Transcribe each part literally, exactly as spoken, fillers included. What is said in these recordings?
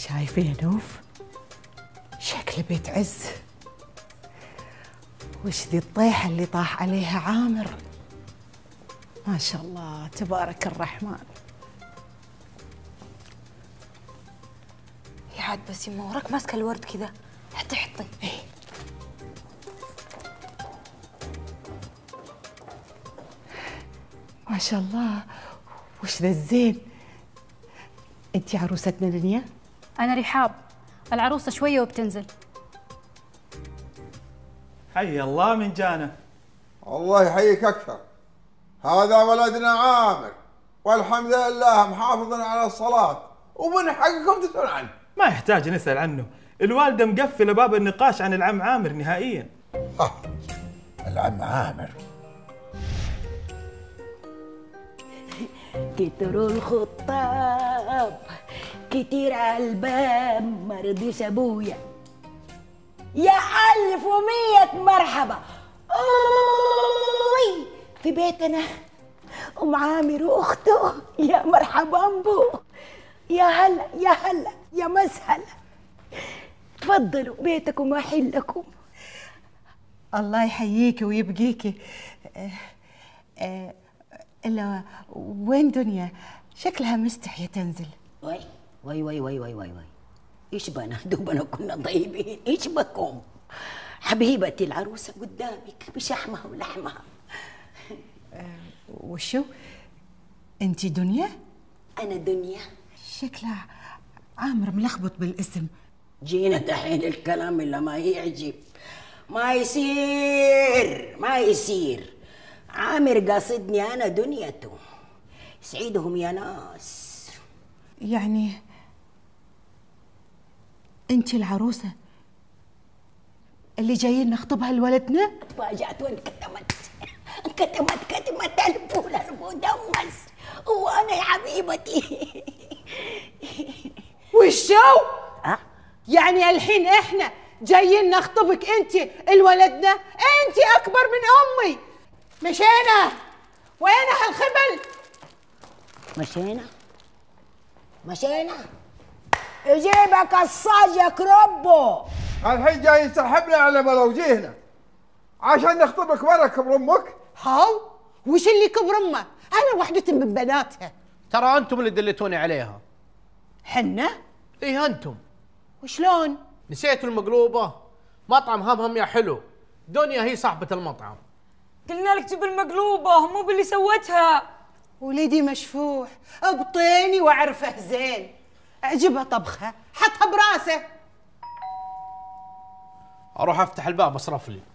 شايفة يا نوف؟ شكل بيت عز. وش ذي الطيحة اللي طاح عليها عامر؟ ما شاء الله تبارك الرحمن. يا عاد بس يما وراك ماسكة الورد كذا، حطي حطي. إيه. ما شاء الله، وش ذا الزين. انتي عروستنا دنيا؟ أنا رحاب، العروسة شوية وبتنزل. حي الله من جانا. الله يحييك أكثر. هذا ولدنا عامر والحمد لله محافظ على الصلاة، ومن حقكم تسألون عنه. ما يحتاج نسأل عنه، الوالدة مقفلة باب النقاش عن العم عامر نهائيا. آه. العم عامر كتروا الخطاب كتير على الباب، ما رضيش ابويا. يا ألف ومية مرحبا أوي في بيتنا أم عامر وأخته. يا مرحبا بو، يا هلا يا هلا يا مسهلا. تفضلوا بيتكم وحلكم. الله يحييكي ويبقيكي. أه أه إلا وين دنيا؟ شكلها مستحية تنزل. وي وي وي وي وي وي وي ايش بنا دوبنا كنا طيبين، ايش بكم؟ حبيبتي العروسة قدامك بشحمها ولحمها. أه وشو؟ انتي دنيا؟ انا دنيا. شكلها عامر ملخبط بالاسم. جينا دحين الكلام اللي ما يعجب. ما يصير ما يصير. عامر قاصدني انا دنيته. سعيدهم يا ناس. يعني انت العروسه اللي جايين نخطبها لولدنا؟ تفاجأت وانكتمت انكتمت كتمت الفول المدمس وانا يا حبيبتي. وشو؟ أه؟ يعني الحين احنا جايين نخطبك انت لولدنا؟ انت اكبر من امي. مشينا. وين هالخبل؟ مشينا مشينا يجيبك الصاج يكربه. الحين جاي تسحبنا على ملوجيهنا عشان نخطبك برا كبر امك. هاو وش اللي كبر امه؟ انا وحده من بناتها. ترى انتم اللي دليتوني عليها. حنا؟ ايه انتم. وشلون؟ نسيتوا المقلوبه؟ مطعم همهم يا حلو، دنيا هي صاحبه المطعم. قلنا لك جيب المقلوبة مو باللي سوتها. وليدي مشفوح ابطيني واعرفه زين. اعجبها طبخه حطها براسه. اروح افتح الباب اصرف لي.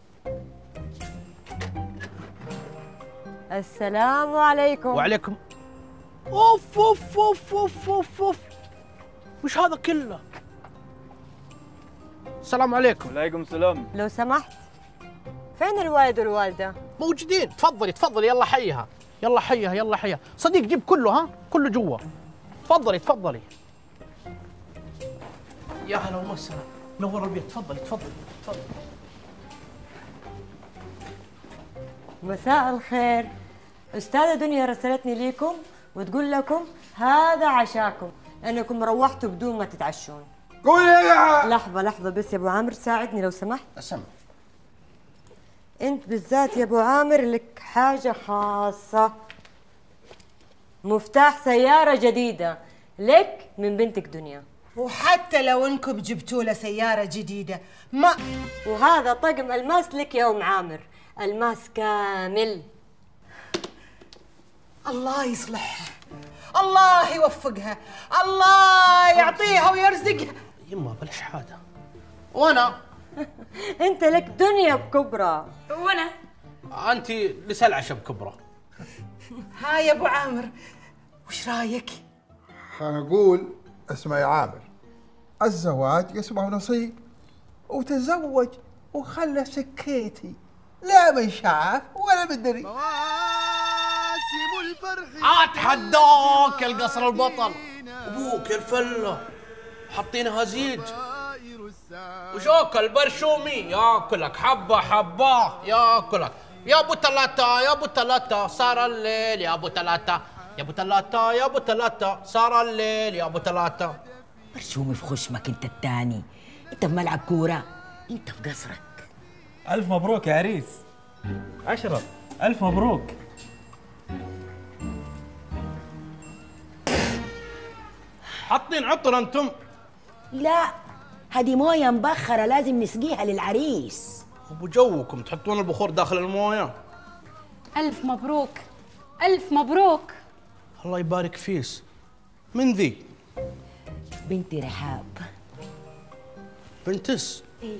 السلام عليكم. وعليكم. اوف اوف اوف اوف اوف اوف وش هذا كله؟ السلام عليكم. وعليكم السلام. لو سمحت فين الوالد والوالدة؟ موجودين. تفضلي تفضلي يلا حيها يلا حيها يلا حيها. صديق جيب كله ها كله جوا. تفضلي تفضلي. يا هلا ومسهلا نور البيت. تفضلي تفضلي تفضلي. مساء الخير. أستاذة دنيا رسلتني ليكم وتقول لكم هذا عشاكم، انكم روحتوا بدون ما تتعشون. قولي يا لحظة لحظة بس يا ابو عامر ساعدني لو سمحت. اسمع انت بالذات يا ابو عامر لك حاجة خاصة. مفتاح سيارة جديدة لك من بنتك دنيا. وحتى لو انكم جبتوا له سيارة جديدة ما. وهذا طقم الماس لك يا ام عامر، الماس كامل. الله يصلحها، الله يوفقها، الله يعطيها ويرزقها. يما بلاش حاجة. وانا انت لك دنيا بكبرى. وانا انت لسه عشب كبرى. ها يا ابو عامر وش رايك؟ حنقول اسمعي عامر، الزواج اسمه نصيب، وتزوج وخلى سكيتي لا من شاف ولا مدري. اتحداك يا القصر البطل، ابوك يا الفله حاطينها زيج وشوك البرشومي ياكلك حبه حبه ياكلك. يا ابو ثلاثه يا ابو ثلاثه صار الليل يا ابو ثلاثه يا ابو ثلاثه يا ابو ثلاثه صار الليل يا ابو ثلاثه. برشومي في خشمك انت التاني، انت في ملعب كورة، انت في قصرك. ألف مبروك يا عريس. أشرف ألف مبروك. حاطين عطر انتم؟ لا هذه مويه مبخره لازم نسقيها للعريس. ابو جوكم تحطون البخور داخل المويه. ألف مبروك ألف مبروك. الله يبارك فيس. من ذي؟ بنتي رحاب. بنتس؟ ايه.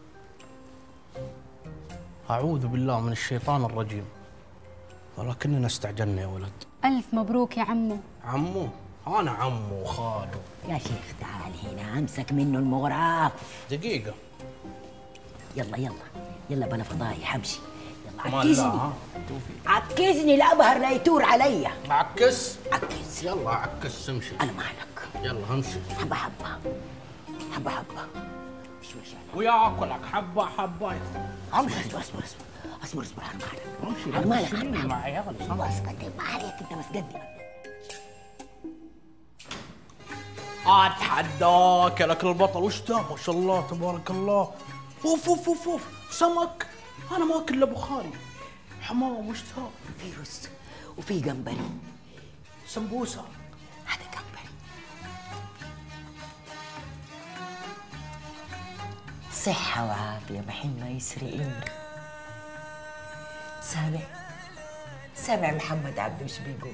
اعوذ بالله من الشيطان الرجيم، ولكننا استعجلنا يا ولد. ألف مبروك يا عمو. عمو؟ انا عمو وخالو. يا شيخ تعال هنا امسك منه المغراف. دقيقة. يلا يلا يلا بلا فضايح امشي. يلا ما عكزني لا. عكزني الابهر لا يتور عليا. عكس؟ عكز. يلا عكس امشي. انا مالك. يلا امشي. حبه حبه حبه حبه. شوي شوي. وياكلك حبة حبة. امشي. اصبر اصبر اصبر اصبر اصبر انا مالك. امشي. انا مالك امشي حبه مع عيالي. حبه. بس قدم ما عليك انت بس قدم. اتحداك يا لك البطل. وش ذا؟ ما شاء الله تبارك الله. اوف اوف اوف اوف سمك. انا ما اكل الا بخاري. حمام. وش ذا؟ في رز وفي جمبري. سمبوسه. هذا جمبري. صحة وعافية محل ما يسرقين. سامع سامع محمد عبده وش بيقول؟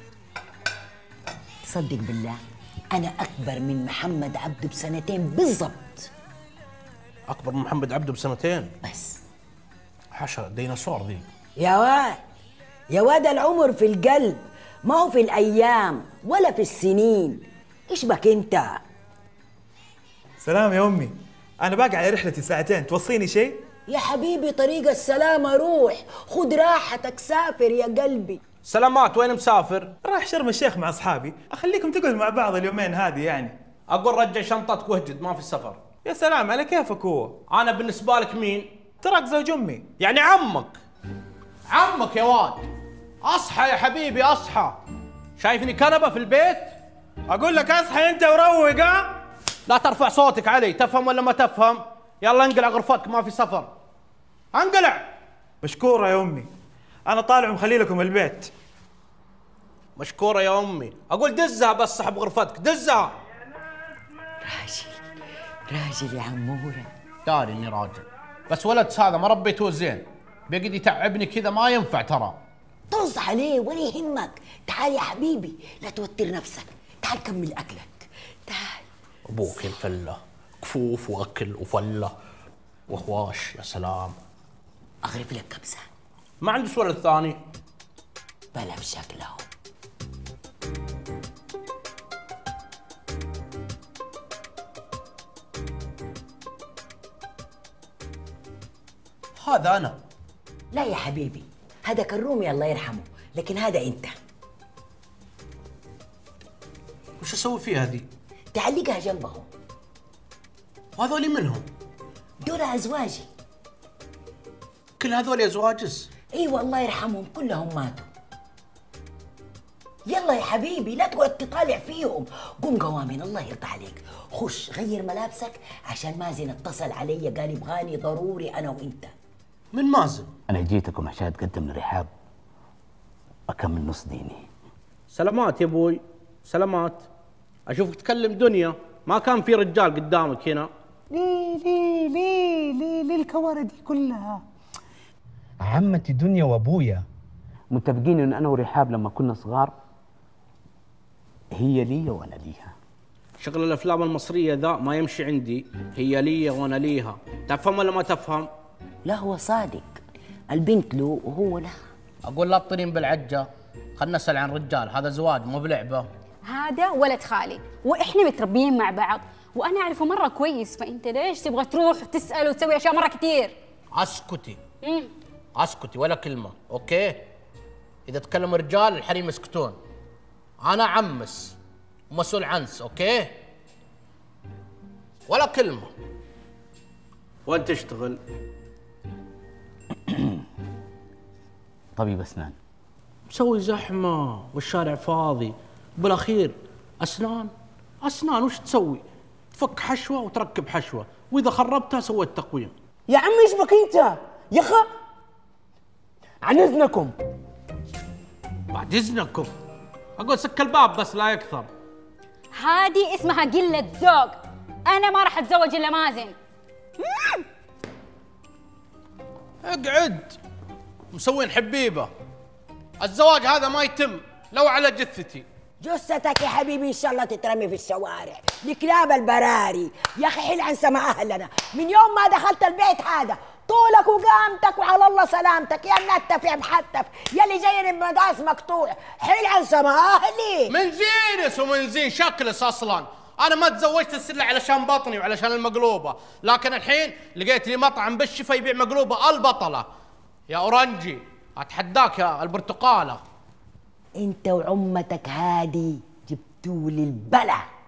تصدق بالله أنا أكبر من محمد عبده بسنتين بالضبط. اكبر من محمد عبده بسنتين؟ بس حشا ديناصور ذي. يا واد يا واد العمر في القلب ما هو في الأيام ولا في السنين. إيش بك أنت؟ سلام يا أمي، أنا باقي على رحلتي ساعتين، توصيني شيء؟ يا حبيبي طريق السلامة روح، خذ راحتك سافر يا قلبي. سلامات. وين مسافر؟ راح شرم الشيخ مع أصحابي، أخليكم تقعدوا مع بعض اليومين هذه يعني. اقول رجع شنطتك واهجد، ما في السفر. يا سلام على كيفك هو. انا بالنسبة لك مين؟ تراك زوج أمي. يعني عمك. عمك يا واد. اصحى يا حبيبي اصحى. شايفني كنبة في البيت؟ أقول لك أصحى أنت وروق. ها؟ لا ترفع صوتك علي. تفهم ولا ما تفهم؟ يلا انقلع غرفتك، ما في سفر. انقلع. مشكورة يا أمي، أنا طالع ومخلي لكم البيت. مشكورة يا أمي. أقول دزها بس صاحب غرفتك، دزها. راجل راجل يا عمورة. داري إني راجل، بس ولد هذا ما ربيته زين، بيقعد يتعبني كذا ما ينفع ترى. طز عليه ولا يهمك. تعال يا حبيبي لا توتر نفسك. تعال كمل أكلك. تعال. أبوك الفلة، كفوف وأكل وفلة وخواش. يا سلام. أغرف لك كبسة. ما عندي ولد ثاني. بلا بشكله. هذا أنا. لا يا حبيبي هذا كرومي الله يرحمه، لكن هذا أنت. وش أسوي فيها دي؟ تعلقها جنبهم. وهذولي منهم؟ دول أزواجي. كل هذولي أزواجس؟ أيوة الله يرحمهم كلهم ماتوا. يلا يا حبيبي لا تقعد تطالع فيهم. قوم قوامين الله يرضى عليك. خش غير ملابسك عشان مازن اتصل علي قال يبغاني ضروري أنا وأنت. من مازن؟ أنا جيتكم عشان أتقدم لرحاب أكمل نص ديني. سلامات يا أبوي. سلامات. أشوفك تكلم دنيا، ما كان في رجال قدامك هنا. ليه ليه ليه ليه ليه الكوارث دي كلها؟ عمتي دنيا وأبويا متفقين إن أنا ورحاب لما كنا صغار هي لي وأنا ليها. شغل الأفلام المصرية ذا ما يمشي عندي. هي لي وأنا ليها. تفهم ولا ما تفهم؟ لا هو صادق، البنت له وهو لها. أقول لا تطيرين بالعجة، خلنا نسأل عن رجال. هذا زواج مو بلعبة. هذا ولد خالي وإحنا متربيين مع بعض وأنا أعرفه مرة كويس، فأنت ليش تبغى تروح وتسأل وتسوي أشياء مرة كتير؟ اسكتي. مم. اسكتي ولا كلمة، أوكي؟ إذا تكلم رجال الحريم يسكتون. أنا عمس ومسؤول عنس، أوكي؟ ولا كلمة. وين تشتغل؟ طبيب أسنان. مسوي زحمة والشارع فاضي، بالأخير أسنان اسنان وش تسوي؟ تفك حشوه وتركب حشوه، واذا خربتها سويت تقويم. يا عمي ايش بك انت؟ يا اخي عن اذنكم. بعد اذنكم اقول سك الباب بس لا يكثر. هذه اسمها قلة ذوق، أنا ما راح أتزوج إلا مازن. اقعد، مسوين حبيبة. الزواج هذا ما يتم لو على جثتي. جثتك يا حبيبي إن شاء الله تترمي في الشوارع لكلاب البراري. يا أخي حل عن سما أهلنا، من يوم ما دخلت البيت هذا طولك وقامتك وعلى الله سلامتك يا منتف يا محتف يا اللي جاي بمقاس مقطوع. حل عن سما أهلي. من زينس ومن زين شكلس أصلا. أنا ما تزوجت السلة علشان بطني وعلشان المقلوبة، لكن الحين لقيت لي مطعم بالشفا يبيع مقلوبة البطلة. يا أورنجي أتحداك يا البرتقالة. انت وعمتك هادي جبتوا لي البلا.